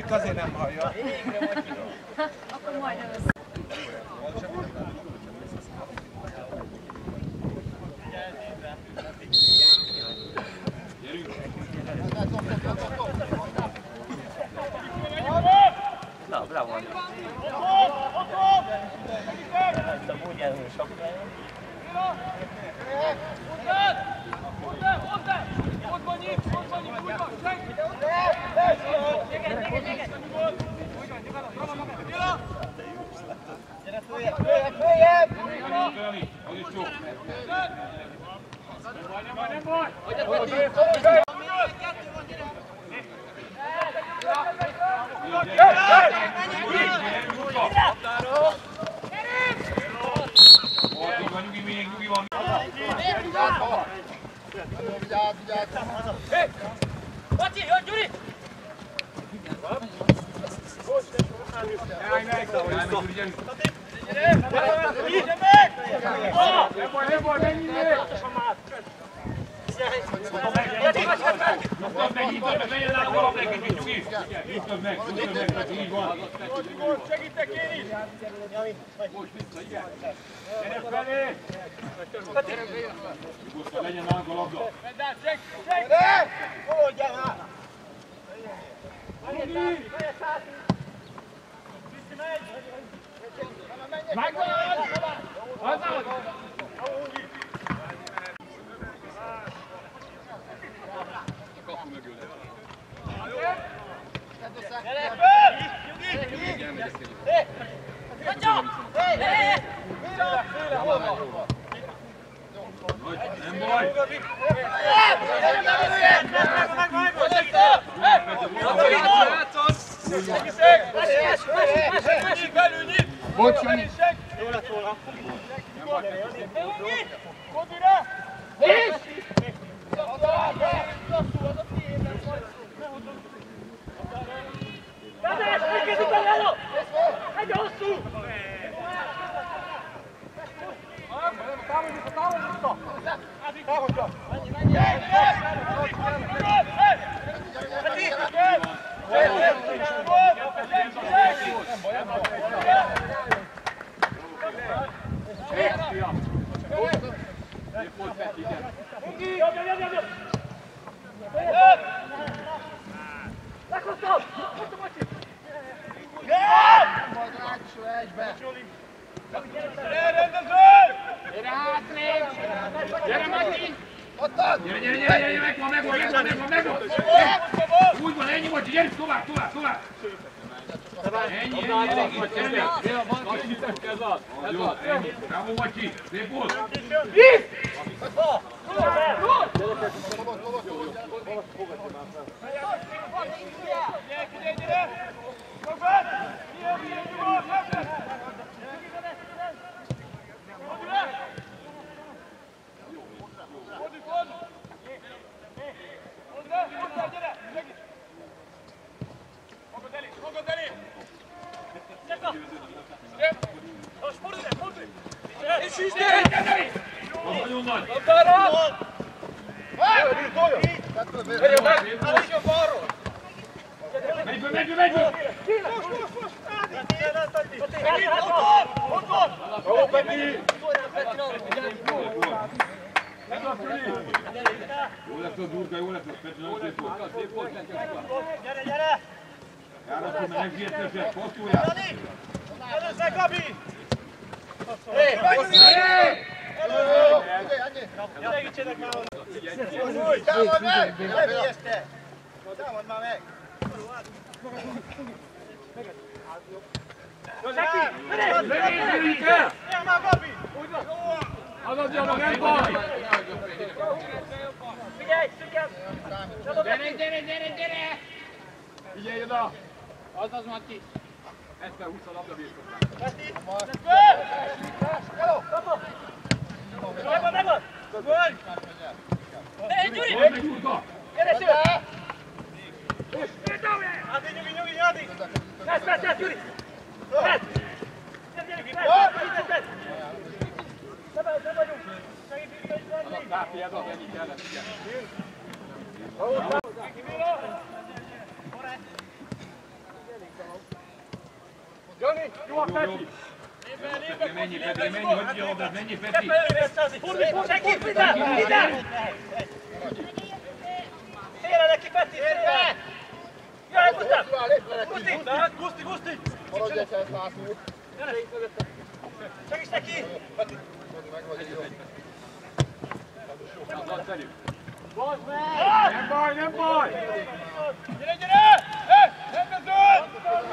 Csak azért nem hallja. Akkor majdnem össze. Na, bravo! Úgy elhúl sok. Bacsi, jön Gyuri! Segítek én is! Most vissza, igen! Gyere felé! Legyen nálunk a labda! Vedd át, segj! Oldjál már! Megvan! Hozzá! Gyere föl! Nem baj! Bocs, Jani! Jó lett volna! Kodira! És! Tamás, megkezdik a leló! Egy hosszú! Távolj vissza! Távolj! Meghoztam! Meghoztam, Bacsi! Majd rácsol egybe! Gyere, rendezőn! Gyere hátrébb! Gyere, Mati! Ottad! Gyere, megvan! Úgy van, ennyi volt, gyere, tovább! Ennyi, gyere! Ez az! Ennyi! Bravo, Bacsi! Szép volt! Víz! Gyere! Nagyon nagy! Labdára! Menj föl! Ott van! Bravo, Peti! Jó lesz az Durga, jó lesz az Peti, nagyon szép volt! Gyere! Járasszul, mert megzsértesek, posztuljál! Először, Gabi! Segítsenek már! Támad meg! Támad már meg! Lövjék el! Gyere már, Gabi! Adodjanak, nem baj! Figyelj, figyelj! Gyere! Figyelj oda! Az Mati! Ezt kell 20 a labda birtoklán. Peti! Megvan! Gól! Gyuri! Gyere, Szőr! Nyugi, Adi! Vesz, Gyuri! Vesz! Vesz! Ne vagyunk! Kápiád az, ennyi kellett, igen. Jó, Peti! Menj, Peti, menj, hogy ki a labdát, menj, Peti! Senki, ide! Félre neki, Peti, félre! Jöjjön, Gusztáv! Guszti! Maradj egy helyszlászú! Segíts neki! Nem baj! Gyere! Rendeződ!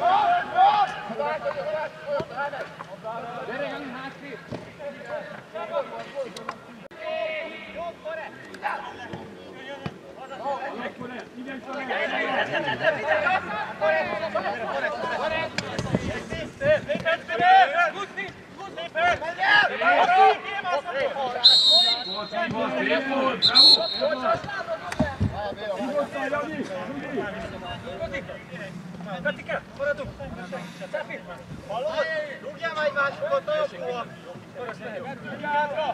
Petike, maradunk! Szefi! Hallod? Rúgjál már egy másfogot, akkor! Rúgjál hátra!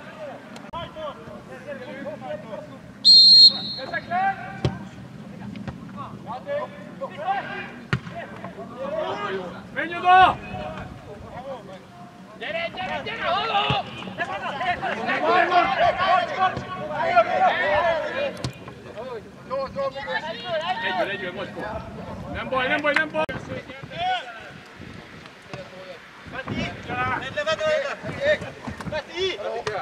Ezek le! Menj oda! Gyere, halló! Egyből, Mocskó! Nem baj! Peti! Menj le, Peti!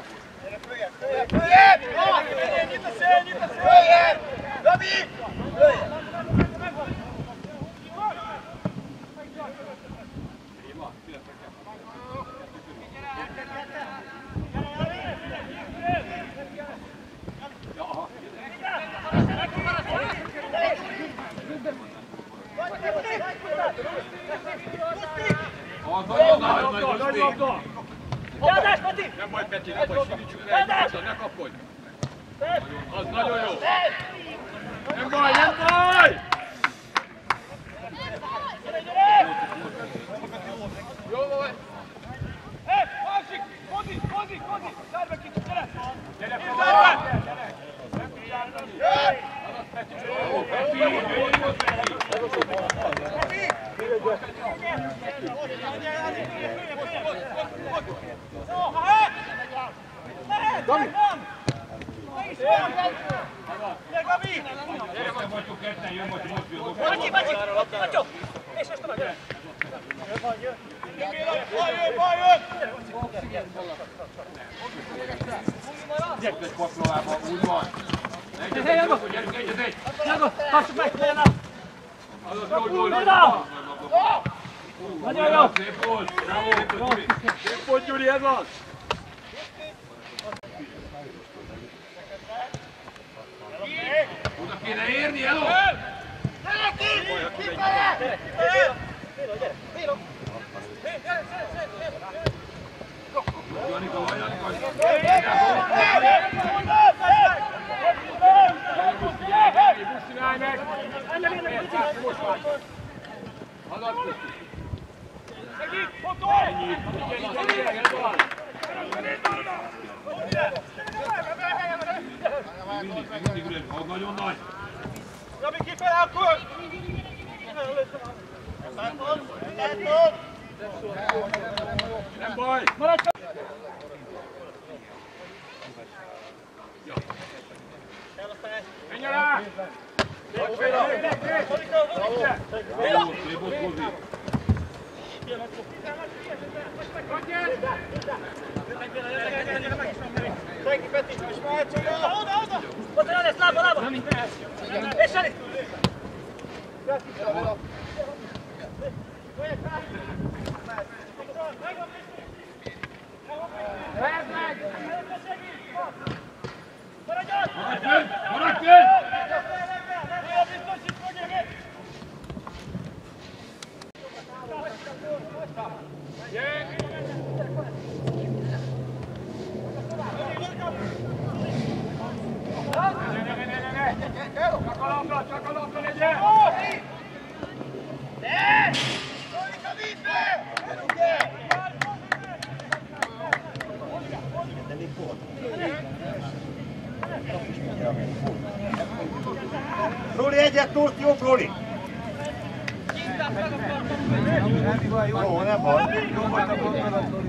Nyit a szél! Gabi! Nagy labda! Jádás, Peti! Nem baj, Peti, nem baj, segítsük rá, ne kapkodj! Az nagyon jó! Nem baj! Jó vagy! Másik! Kozi! Szerve kicsit, gyere! Gyere, Gyertek Paklovába, úgy van! Gyerünk, egy! Tartsuk meg! Azaz, jól! Nagyon jó! Szép volt! Bravo! Szép volt, Gyuri, ez az! Oda kéne érni, hello! Janika, vagy Janika! Csinálj meg! Hadd Segít! Fotol! Mindig üres, nagyon nagy! Gabi, kifele akkor! Nem baj! Maradj! Menj rá! Szép volt, Kozi! Senki, Peti! És mehetsz oda! Oda, lesz, lába! És Sani! Maradj fönn! Csak a labda legyen! Roli, egyet túlt, jobb Roli! Jó, nem baj. Jó volt a gondolatot.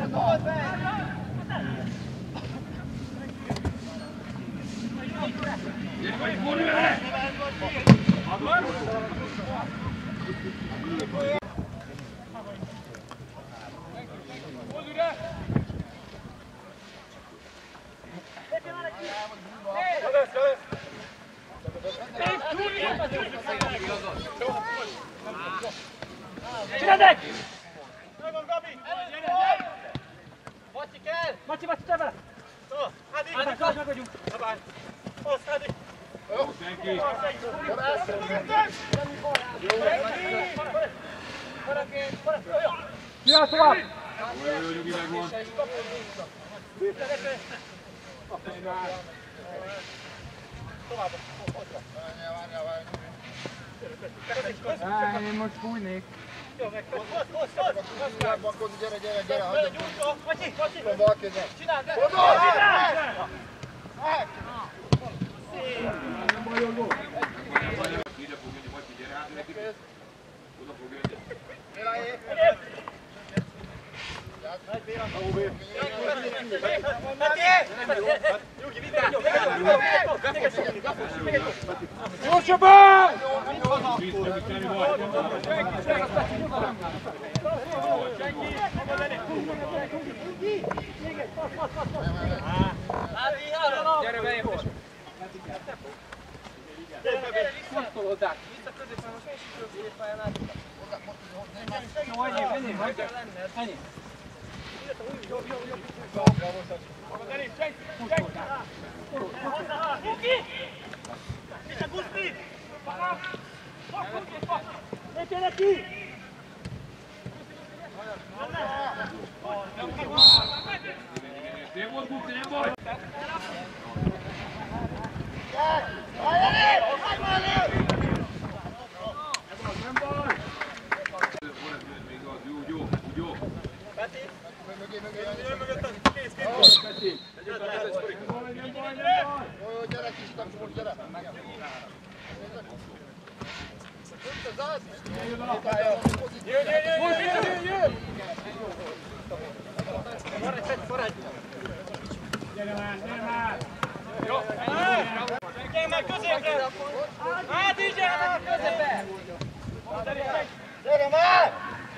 Csináldek! Megvan, Gabi! Macsi kell! Macsi, te vele! Ádi! Ádi, meg vagyunk! Hozd, Ádi! Jó, senki! Csinálj tovább! Jó, nyugi megvan. Én most fújnék. Jó, meg hozd! Gyere, hagyjam. Macsi! Bal kézzel. Csináld! Ide fog jönni, Macsi, gyere át neki. Oda fog jönni. Nyugi, vigyázz! Gyorsabban! Vissza, Semmi baj. Gyere be, én Visszatolódák. Vissza középen, most én sikerül középpályán át. Jó, ennyi. Ennyi. Szép volt, Bukti, nem baj. Jó. Jó, gyere kis kapcsolód, gyere. Gyere már középre! Ádi, gyere már középre! Gyere már!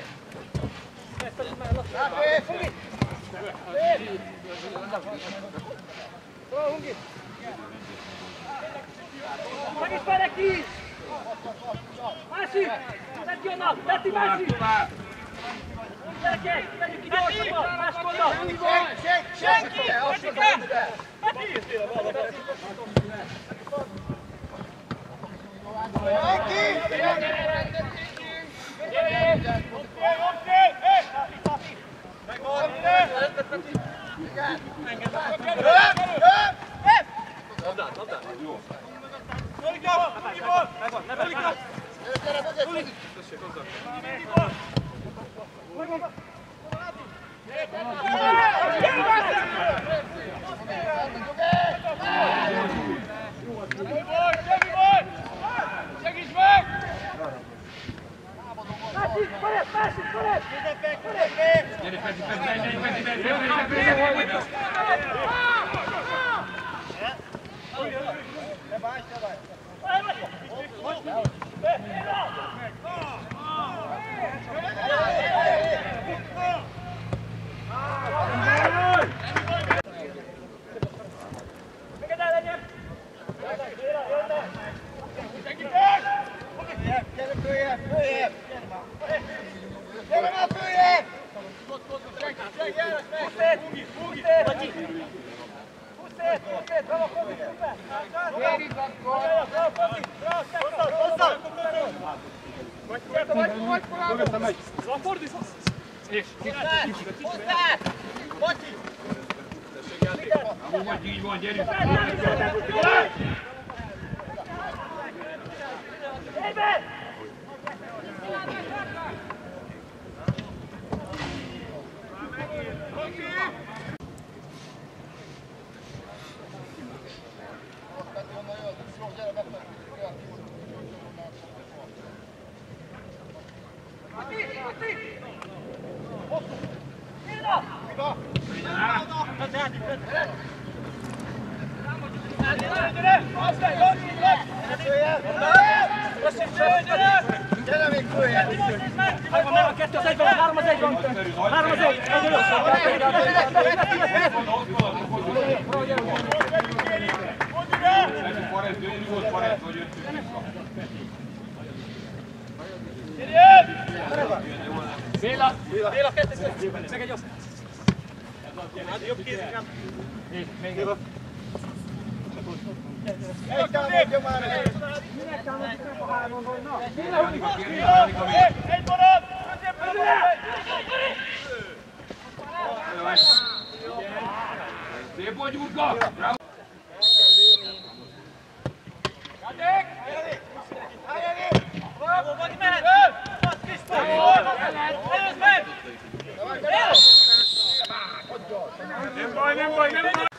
Megismer neki! Másik! Teti onnan! Teti másik! Gyerekek! Tegyük ki gyorsabban! Máskonnan! Senki! Így van, gyerünk! Gyere még följebb! Megvan, meg a 2 az 1 van, 3 az 1 van. 3 az 1. Béla, 2 meg egy osztály. Jobb kézikám! Még Egy támadja már el! minek támadjuk a 3-on vagy? Na, Egy marad! Szép vagy, Gyurka! Nem baj, nem baj, nem baj!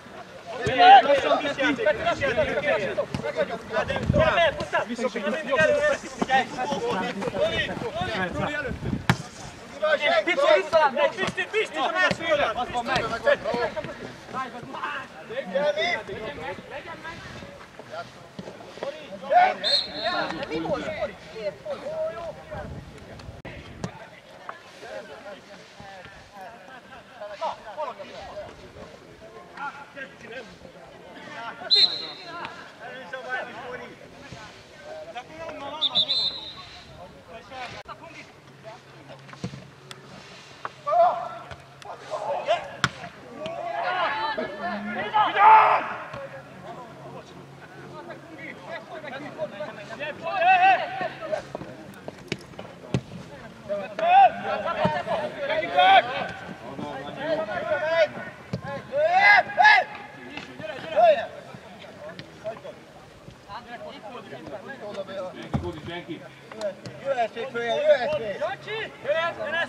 Jöhesség följel, jöhesség! Jancsi! Jöjjön!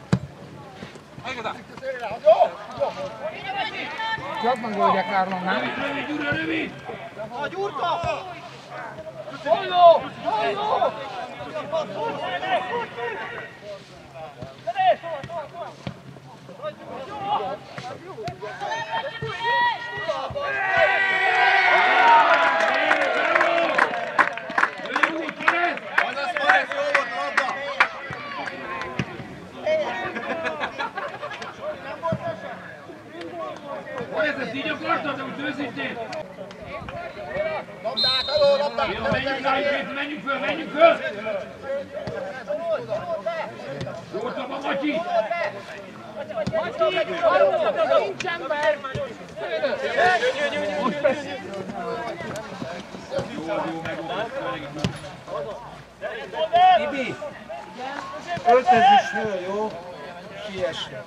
Jobban goldják Árlon, nem? A Gyurka! Holló! Holló! Ezt így akartad, hogy őszintén? Labdát, aló, labdát! Jó, menjünk föl, menjünk föl! Gyorsabb a Matyi! Nincs ember! Jó, megoldott. Tibi! Öltözz is föl, jó? Siessünk.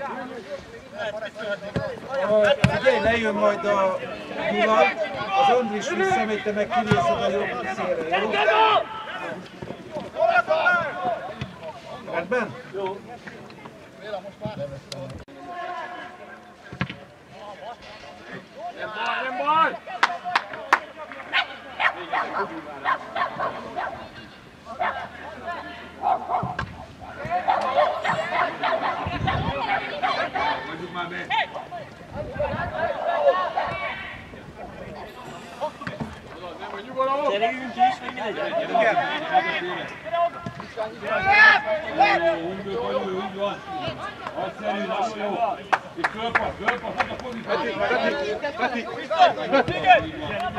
Figyelj, lejön majd a Gyula, az Andris visszamegy, te meg kivészed a jobb szélre, jó? Rendben? Jó. Nem baj! Mondjuk már be! Gyerünk is, még mindegy! Jó, úgy van! Nagyszerű, nagyon jó! Itt fölpass, hát a pozíciót! Peti!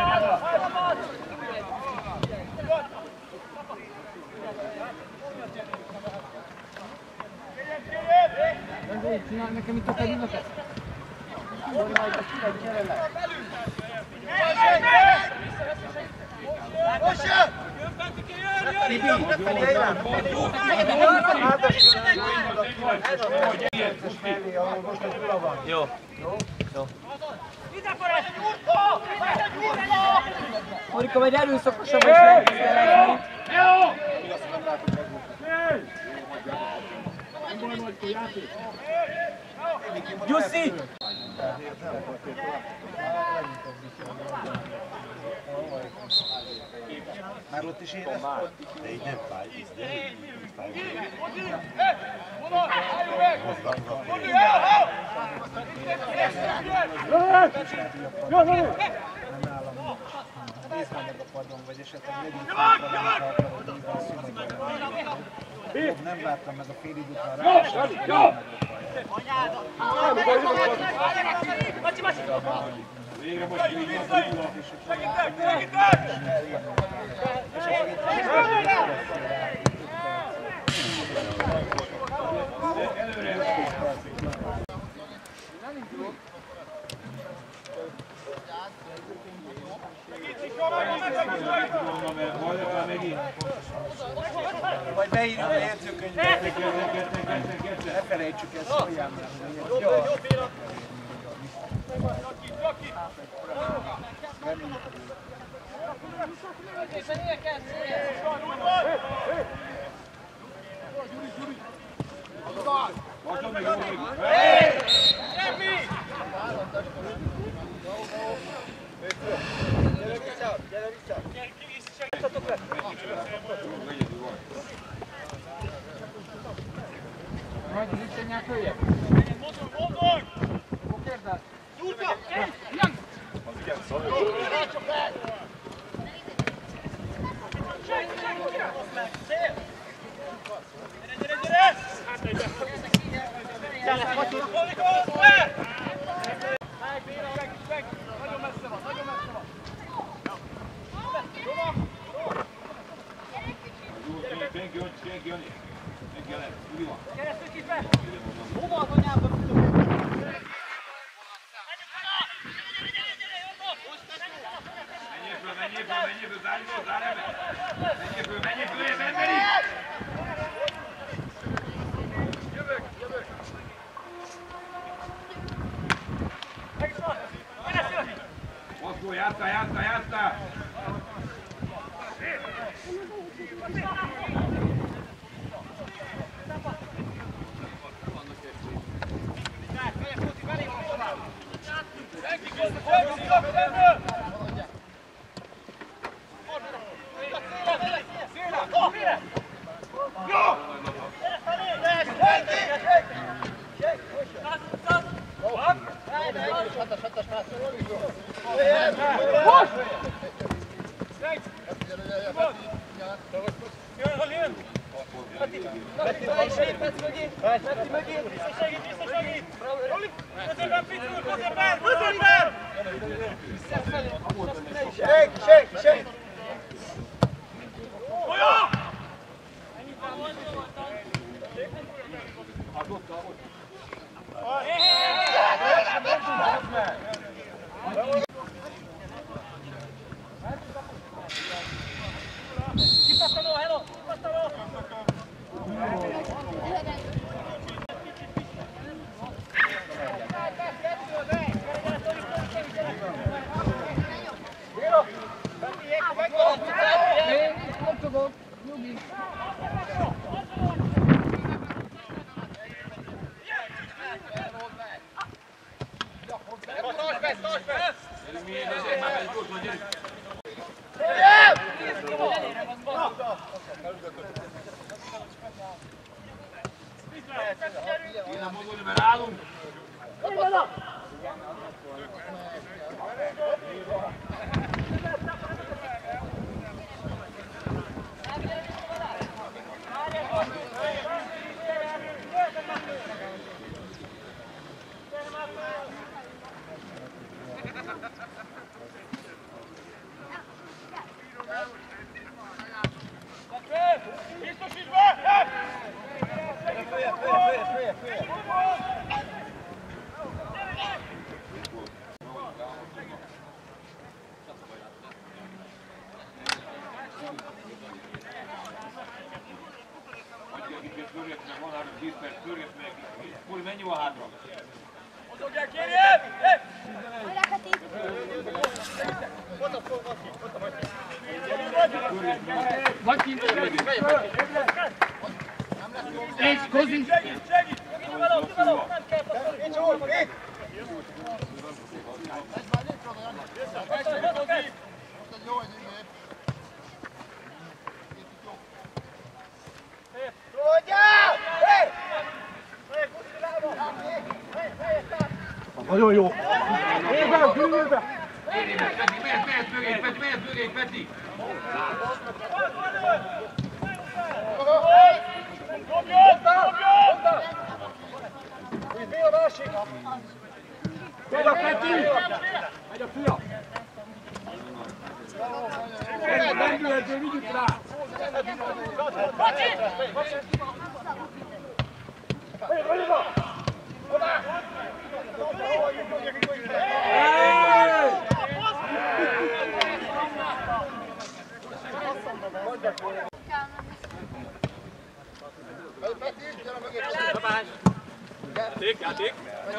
Csinálj nekem itt a területet! Tibi, figyelj rám! Jó. Morika, vagy erőszakosabb is megszélelni. Jussi! Már ott is érezted? De így nem fáj, de így fáj. Mozgatod a Nézd meg a padon, vagy esetleg legyünk fel, nem vártam meg a fél idő után rá, és végre most így van. Majd beírjuk a jegyzőkönyvbe. Ne felejtsük ezt, szóljál meg. Jó pillanat! Majd visszanyák följebb. Kérdez. Játszál! Mennyi van hátra? Mozogják, kérjél! Vaki! Egy, Kozi! Segít! Kivaló! Nem kell passzolni! Nincs úr! Itt! Nagyon jó. Élben, külülbe! Mehet mögé, Peti! Mi a másik? Megy a Peti! Megy a fia! Lendületből vigyük rá! Játék!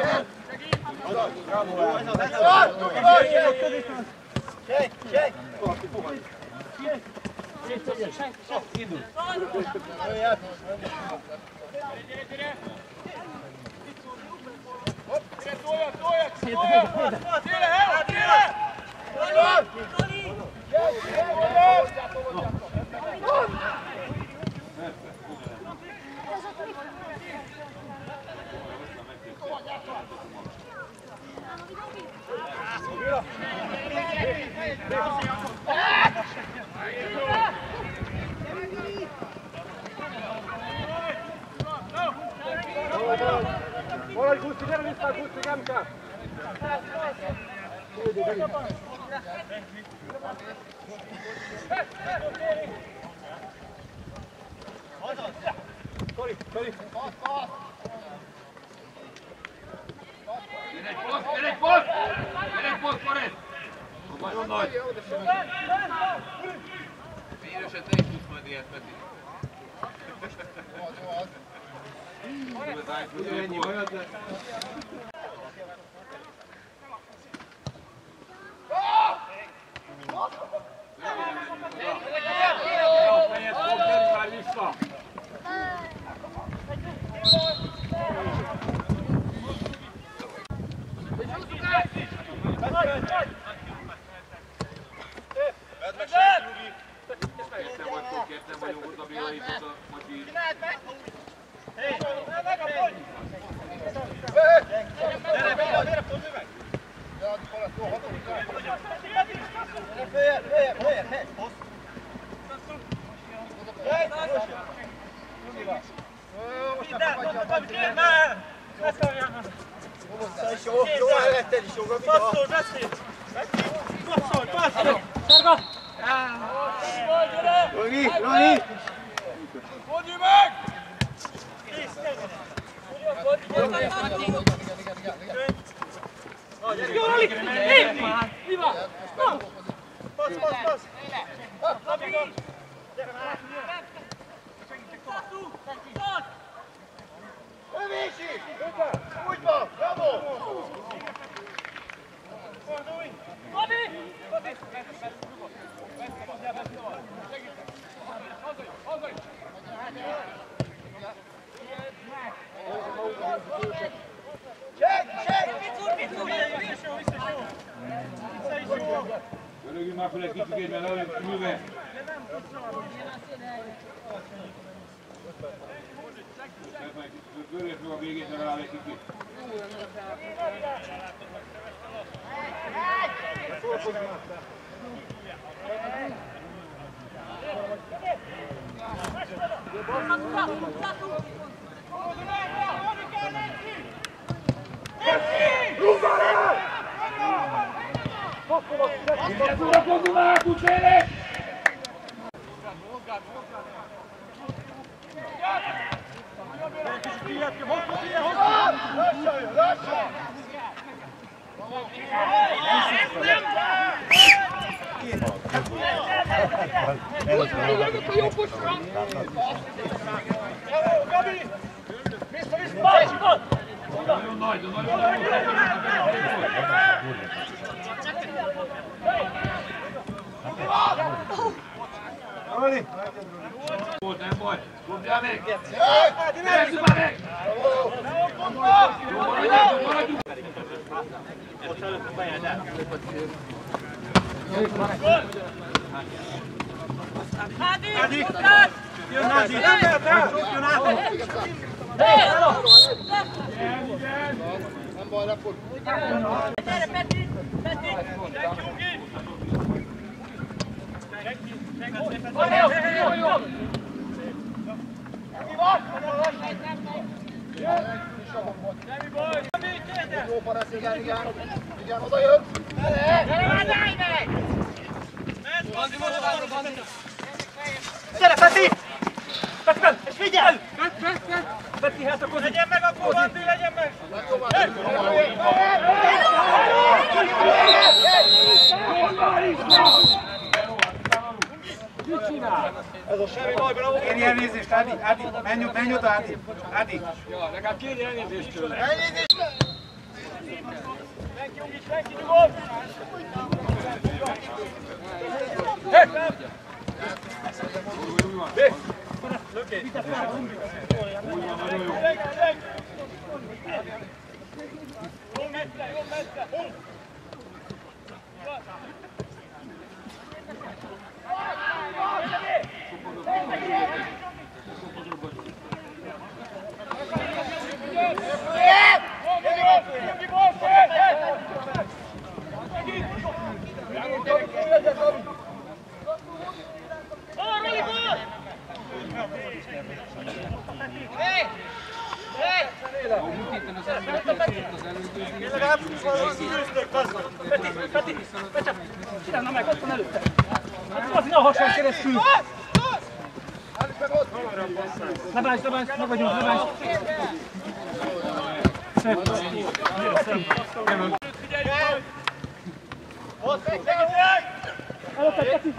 Volaj, Gusti, gyere vissza, Gusti, nem kell! Tori! Jön egy poszt, Forrest! Nagyon nagy! Minőset te is tudsz majd ilyet, Peti. Ennyi olyan, de... Fejet fog, gyere már vissza! Ketten vagyunk ott a Bélaithoz a Macsi. Jó elletted is, jó, Gabi! Passzol, beszél! Passzol, passzol! Szerga! Rani! Mondj meg! Jó, Rani! Mi van? Passz, passz, passz! Gyere már! Övési! Úgy van! Bravo! Fordulj! Örögjünk már fel egy kicsikét, mert le vagyunk ülve. Görjött meg a végét, mert rá egy kicsit. Szórakozzunk már, Kucsének! Nagyon nagy, de nagyon nagy. Volt, nem baj. Dobjál meg! Gyerünk már meg! Maradjunk! Ott előtt a fejed el. Nádi! Jön Nádi! Jön át! Gyere, Peti! Peti! Jó paraszt, igen, oda jön! Gyere, Peti! Peti, és figyelj! Peti, hát akkor... Legyen meg akkor, Bandi, legyen meg! Mit csinál? Ez a semmi baj, bravo! Kérj elnézést, Ádi, menj oda, Ádi. Ja, legalább kérj elnézést tőle. Elnézést! Senki nyugodt! Csinálna meg, ott van előtte! Hát az a hason keresztül! Lebáncs, meg vagyunk, lebáncs! Szép! Előtte, Peti!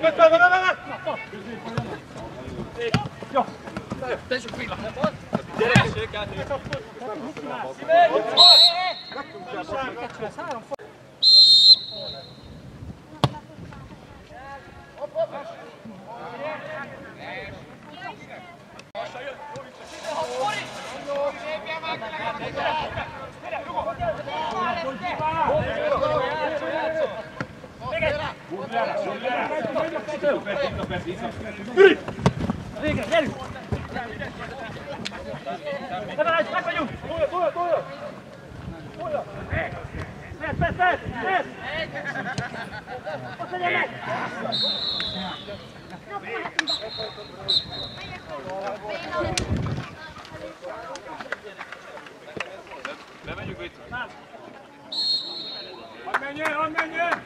Jó! Végre, gyerünk! Levelejts, meg vagyunk! Túlja! Mehet! Ott legyen meg! Bemegyünk itt. Hadd menjen!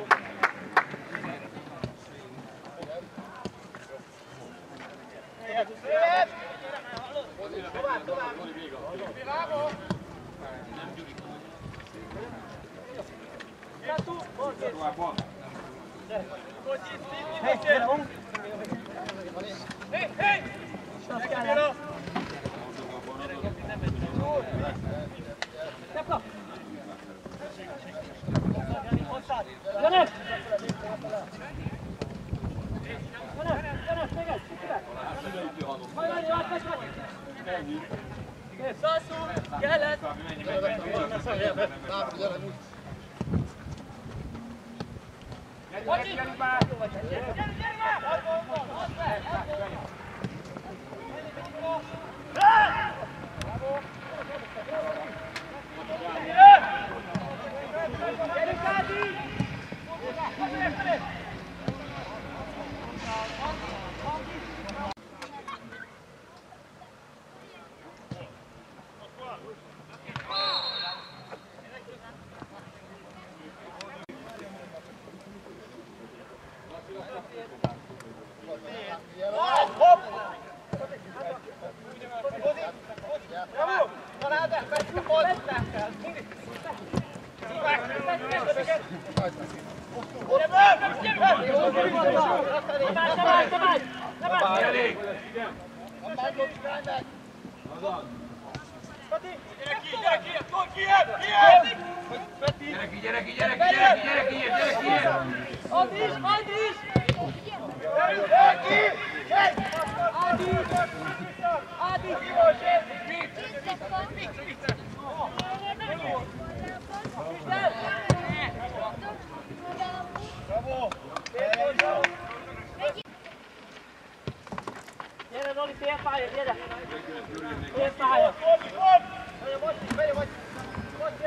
Gyere, Zoli, félpálya, gyere! Félpálya!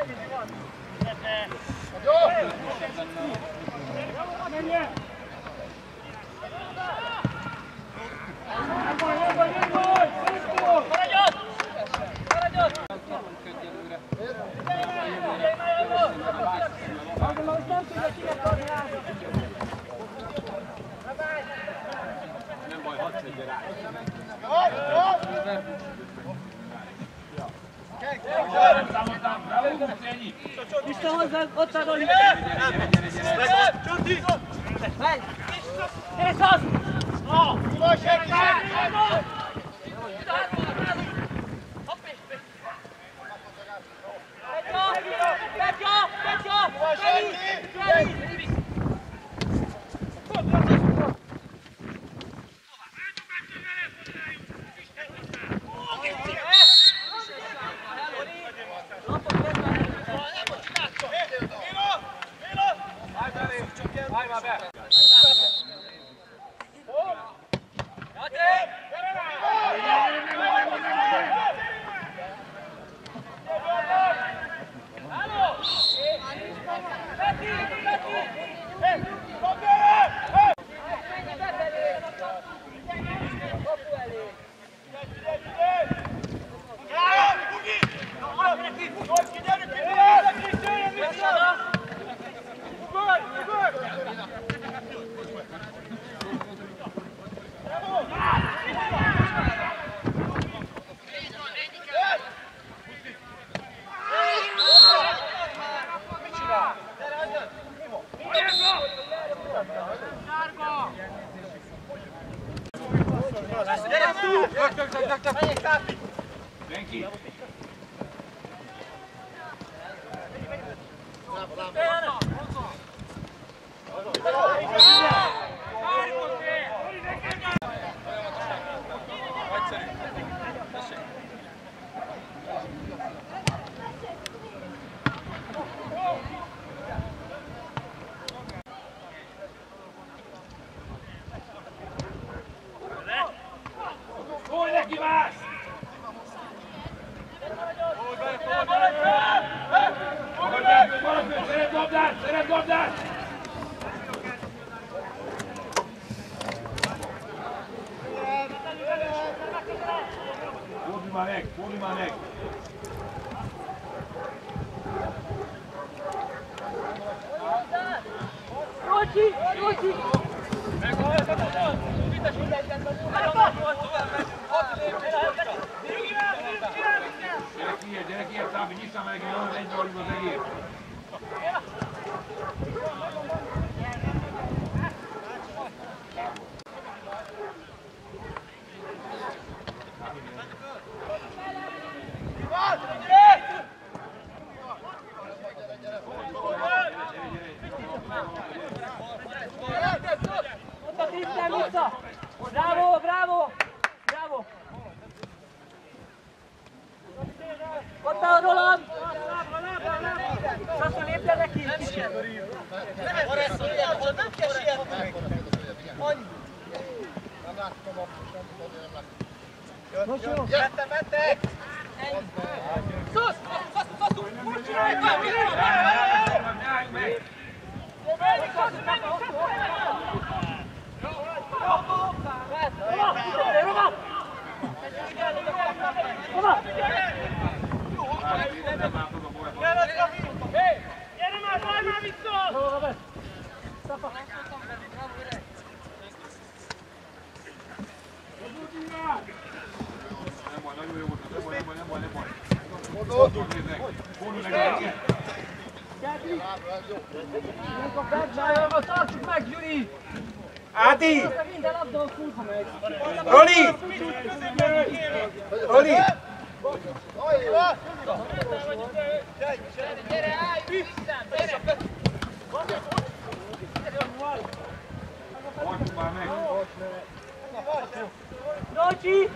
Vissza hozzá, ott van Oli! Csuti! Menj! Nézd az! Iván senki! Senki! Szólj neki más! Szeret labdát! Szeret labdát! Fordulj már meg! Fordulj már meg! Rocsi! Rocsi! Gyere ki, Szábi, nyissál meg, hogy egybe vagyunk az egész. Ott a Krisztián vissza! Bravo, bravo! Bravo! Ott a Roland! Sassu, lépje neki! Nem kell sietni! Annyi! Jöttem, mentek! Szusz! Szusz! Úgy csinálj! Állj meg! Gyere már, válj már vissza! Nem baj, nagyon jó volt, nem baj. Fordulj meg! Tartsuk meg, Gyuri! Ádi! Minden labdon fut, ha megy. Roli! Roli! Gyere, állj vissza! Gyere! Tartsuk már meg! Rocsi!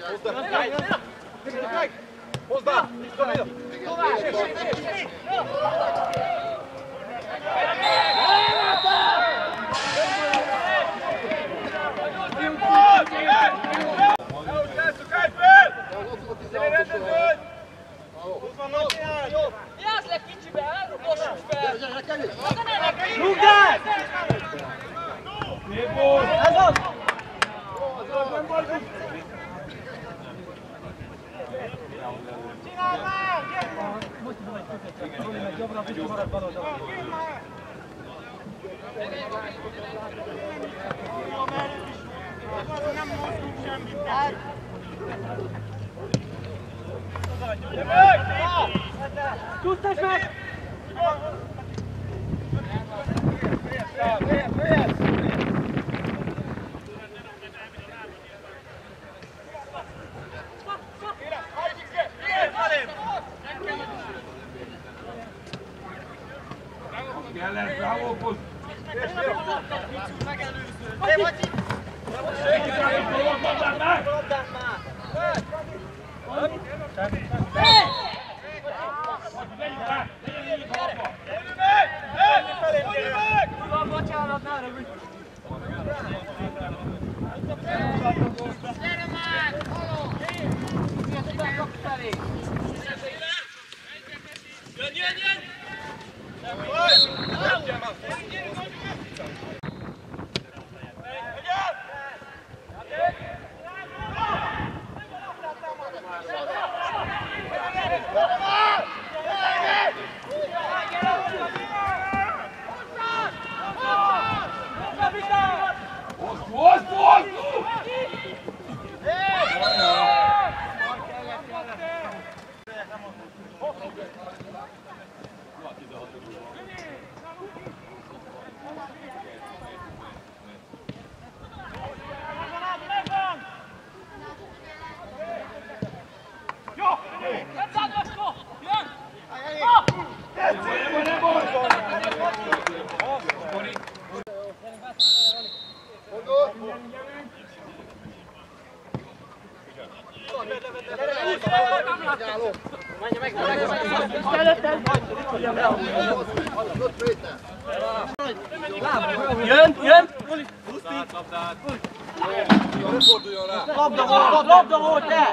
Hozd be! Jársz le kicsibe, elrokossuk fel! Rúgd el! Ez az! Csináld már! Jobbra, biztos marad bal oldalon. Nem mozdul semmit. Tudtad meg! Kellett, bravo, Kosz! Hé, Bacsi! Mondtad meg! Bocsánat, ne rögtön! Gyere már! Jöjjön, kapu felé! Jön! Jön! Labda volt, te!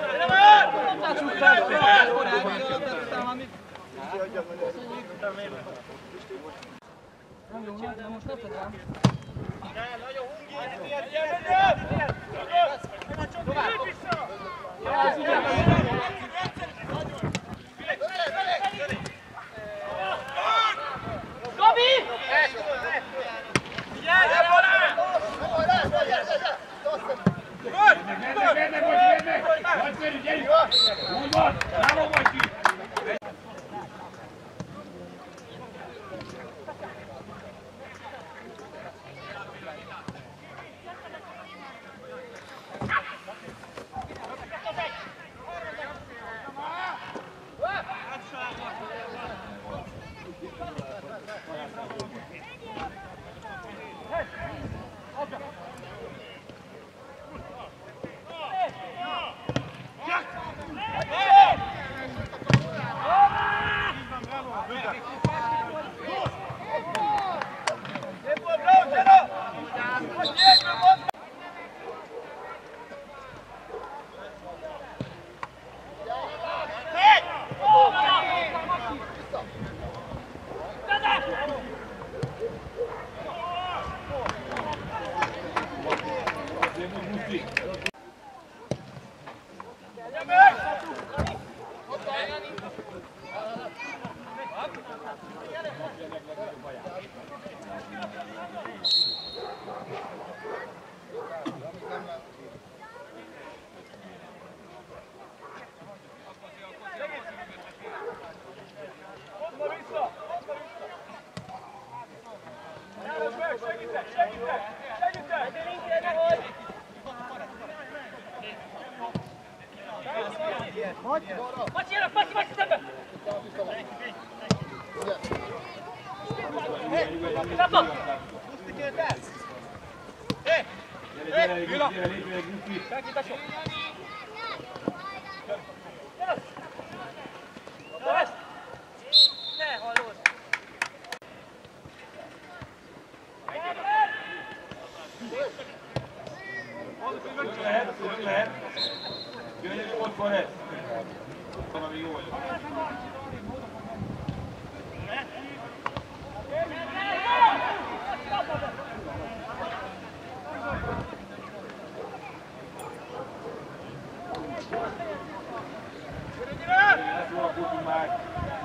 Bacsi, jönök, Bacsi, szembe! Kapod! Gyere, Guszti! Senki, tesó! lehet. Gyönyörű, ott van ez. Valami jó vagyok. Leszórakozunk már.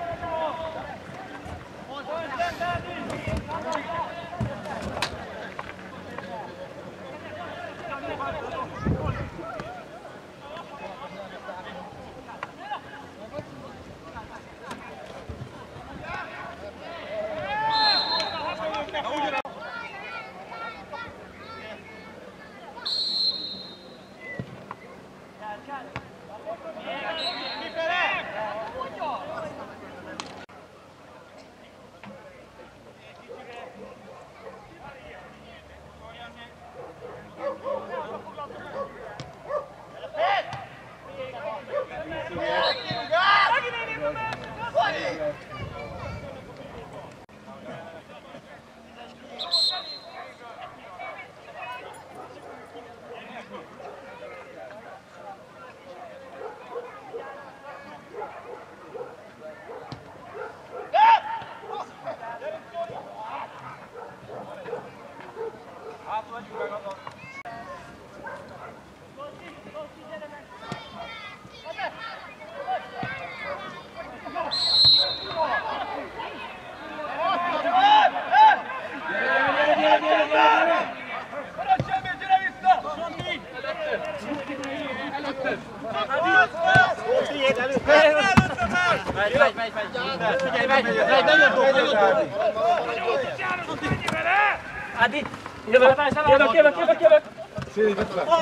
Adi, jövök! Széli, vedd fel!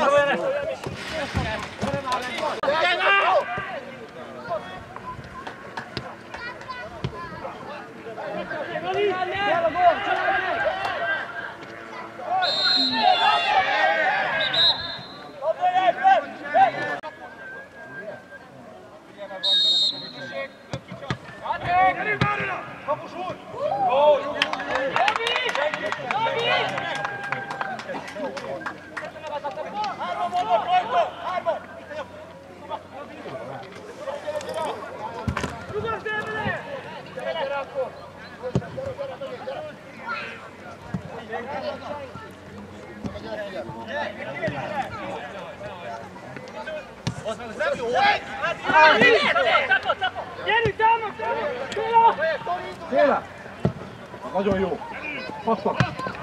Széla! Nagyon jó! Passzak!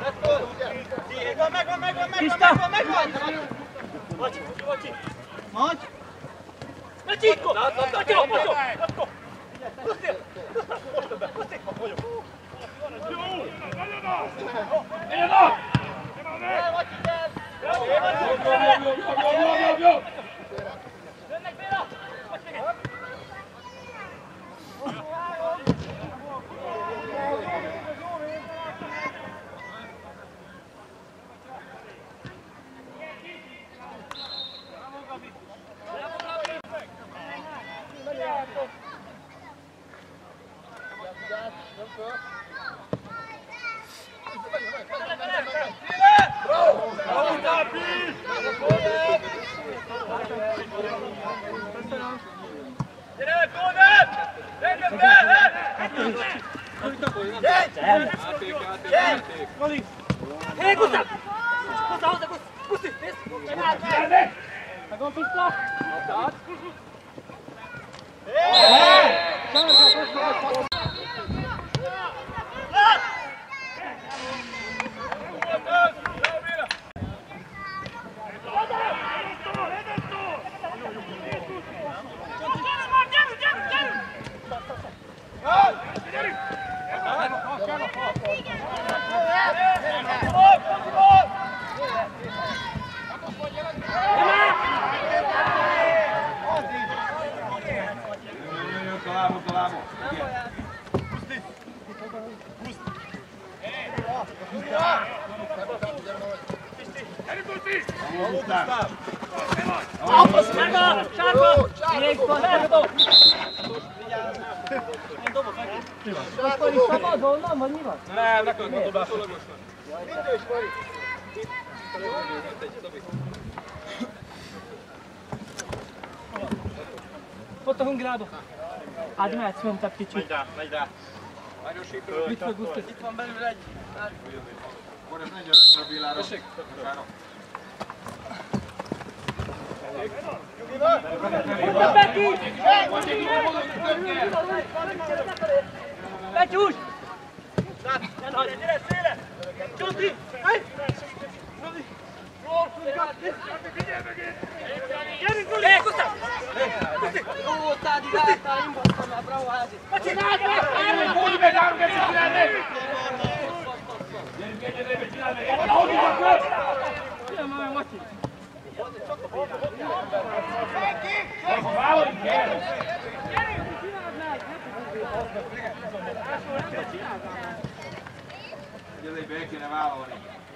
Hé, Gustav! Gusti! Megvan Pista! Szabadon, vagy mi van? Nem, nekünk a dobás. Ott a Hungrádok. Hát mehetsz föntebb kicsit. Megy rá. Mit fog Gusztus? Itt van belül egy. Akkor ez menj aranyra Bélára. Ott Beki! Betyús! Gyere széle! Csuti! Gyerünk, Zoli! Gusztus! Ó, Tádi, látál, imbasztam már, bravo, Házi. Hogy meg 3 2 csinálj meg! Gyerünk egyenébe, csinálj meg! Ahogy van! Csinálj már meg, Matyi! Vállalni kell! Gyere, be kéne vállalni.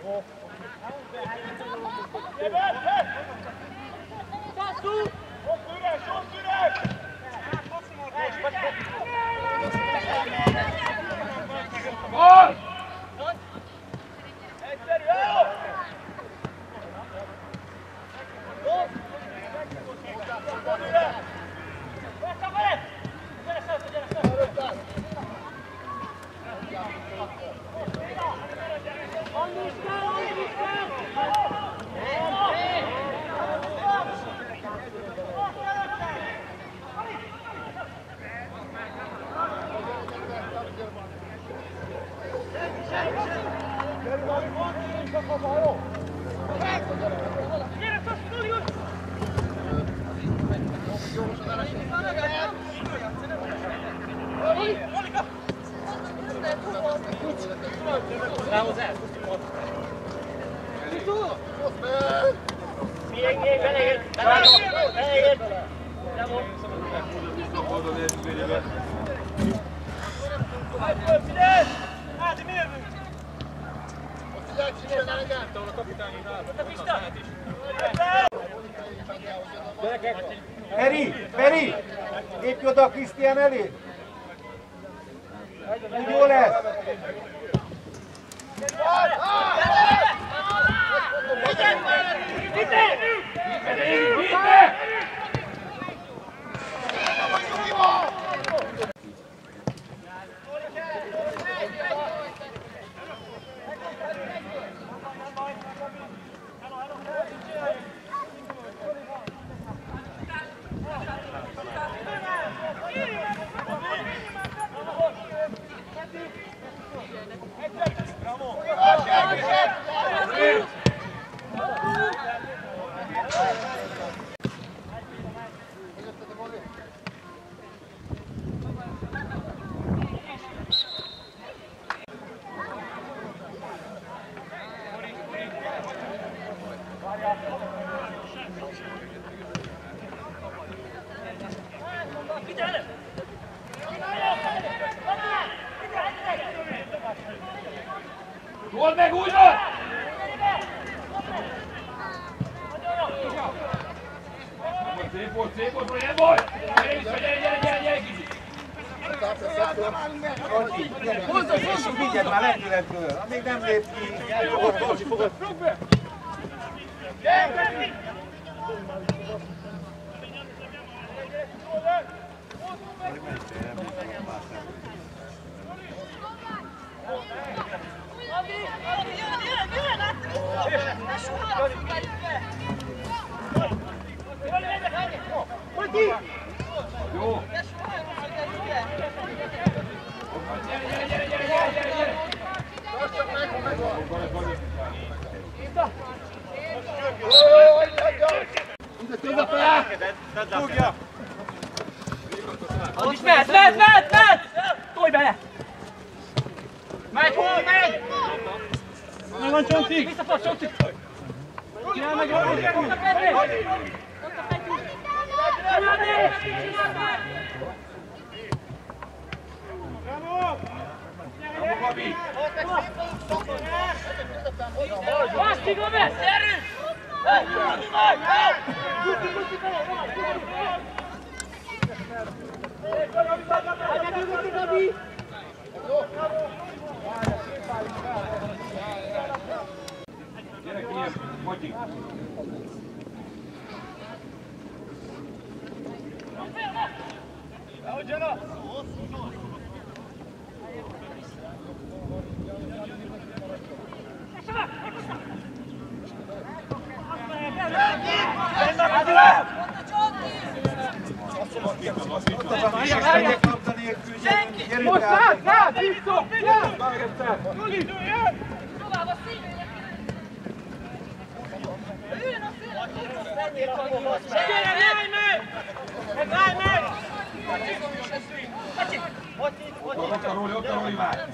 Sok üres, sok üres! Gól! Egyszerű, jó! Még, beléged! Beléged! Házi, mi jövünk? Feri! Lépj oda a Krisztián elé! Úgy jó lesz! Gól meg újra! Szép volt, hogy nem volt! Gyere kicsit! Hozzá, vigyed már lendületből, amíg nem lép ki. Fogod. Jó! Rúgja! Az is mehet! Tolj bele! Megy, hol megy! Megvan Csonci! Visszafog Csonci! Csinálj meg jól! Ott a Petri! Gabi! Baszki, Gomez! Gyerünk! Gyere ki, Matyi! Most lát, vissza! Juli! Ott a Róli már!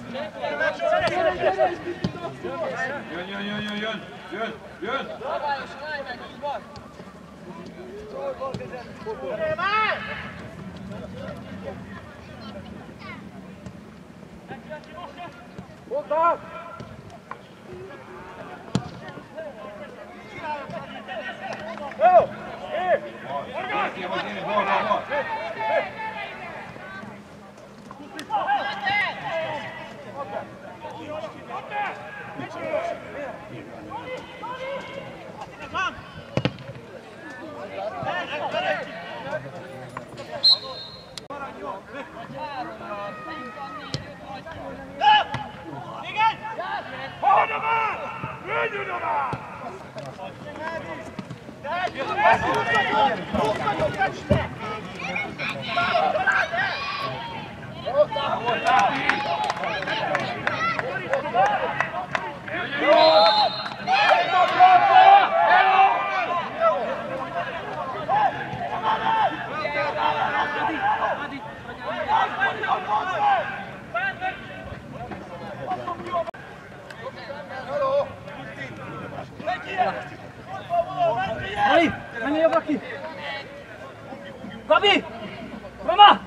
Jön! Szabályosan állj meg, így van! Hozzá! Jó! Mari, menjél jobbra ki! Gabi! Roma!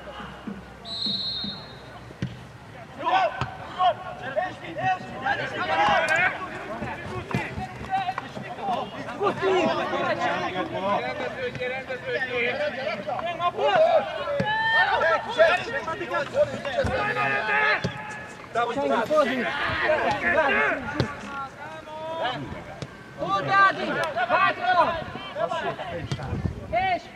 Guszti! Senki, fordulj! Gádi! Hátra! És!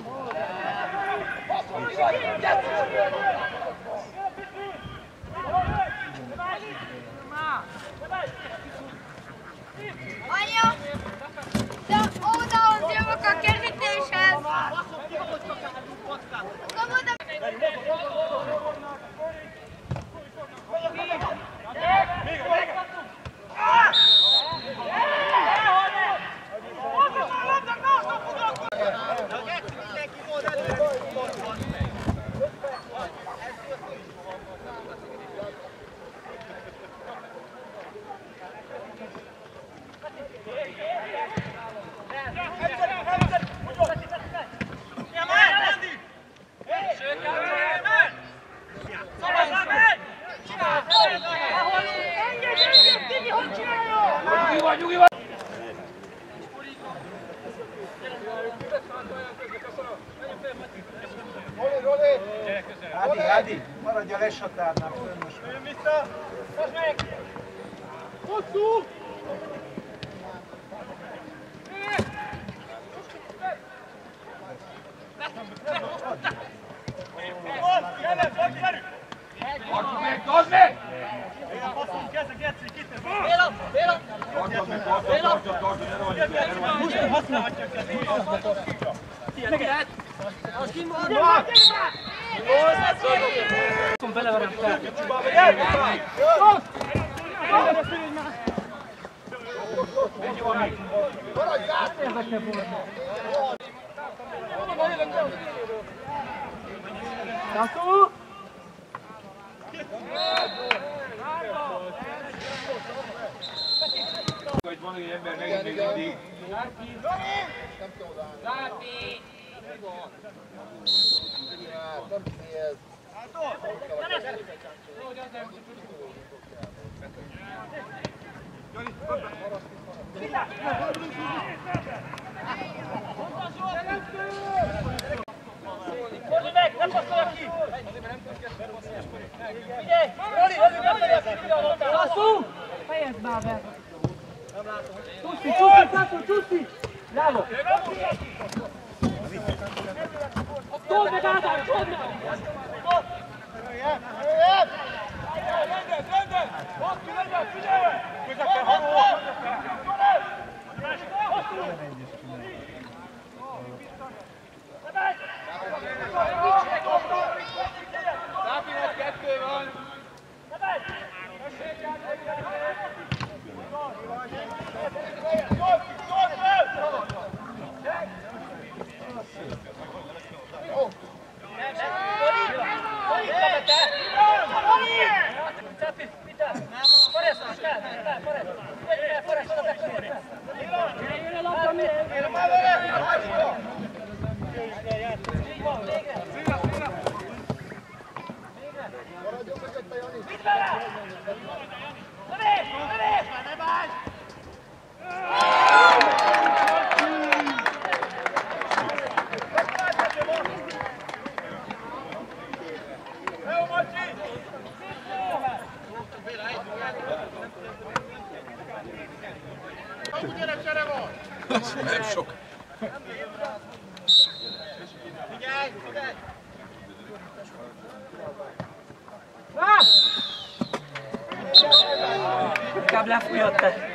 Anya! De odahoz jövök a kerítéshez! Ádi, maradj a lesatárnál, fönös. Jön vissza! Most meg! Hosszú! Tartsd meg! Béla! Béla! Tartsd meg, ne rohanj! Mehet! Az kimondom! Beleverem fel! Szaszú! Itt van egy ember megint még mindig. Zárpi! Fordulj meg! Ne passzolja ki! Figyelj! Roli! Szaszú! Fejezd már be! Csúszi, Szaszú, csúszi! Bravo! Told meg, Ádám, told meg! Zápinat 2 van. Nem sok. Inkább lefújott te.